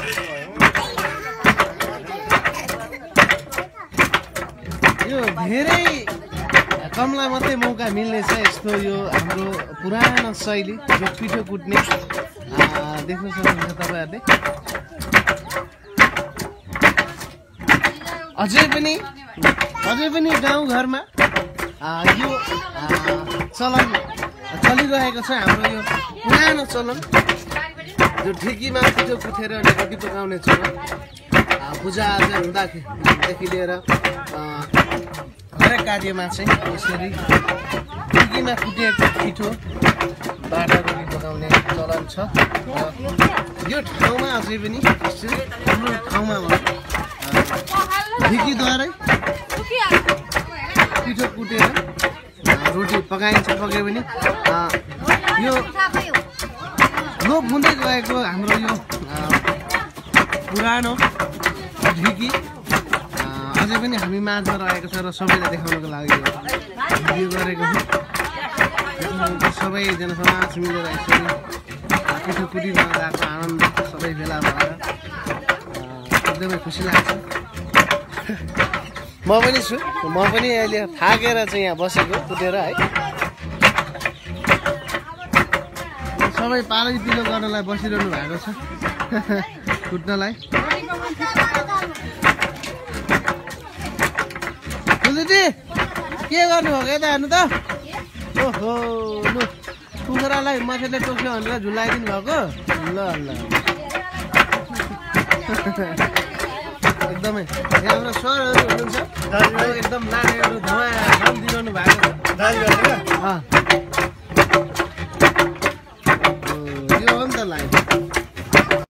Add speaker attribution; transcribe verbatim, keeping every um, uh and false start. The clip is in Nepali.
Speaker 1: यो धेरै कमलाई मात्रै मौका मिल्ने छ यस्तो यो हाम्रो पुरानो शैली जो पिठो कुट्ने देख्न सक्नुहुन्छ तपाईहरुले। अझै पनि अझै पनि गाउँघरमा यो चलन चलिरहेको छ हाम्रो यो पुरानो चलन जो ढिकीमा पिठो कुटेर ढिकी पकाउने चलन पूजा आजा हुँदादेखि लिएर हरेक कार्यमा चाहिँ यसरी ढिकीमा कुटेको पिठो बाटा रोटी पकाउने चलन छ। यो ठाउँमा अझै पनि हाम्रो ठाउँमा ढिकीद्वारै पिठो कुटेर रोटी पकाइन्छ। पके पनि यो लोप हुँदै गएको हाम्रो यो पुरानो ढिकी अझै पनि हामी माझमा रहेको छ र सबैलाई देखाउनको लागि भिडियो गरेको छु। सबैजना समाज मिलेर यसरी पिठो कुटिरमा गएको आनन्द सबै भेला भएर एकदमै खुसी लाग्छ। म पनि छु, म पनि अहिले थाकेर चाहिँ यहाँ बसेको कुटेर है। सबै पालै पिलो गर्नलाई बसिरहनु भएको छ कुट्नलाई। के गर्नु भएको यता हेर्नु त। ओहो लु कुखुरालाई मछेले टोक्यो भनेर झुलाइदिनु भएको। ल ल एकदमै यहाँ हाम्रो सरहरू हुनुहुन्छ एकदम लानेहरू धुवा दिइरहनु भएको छ।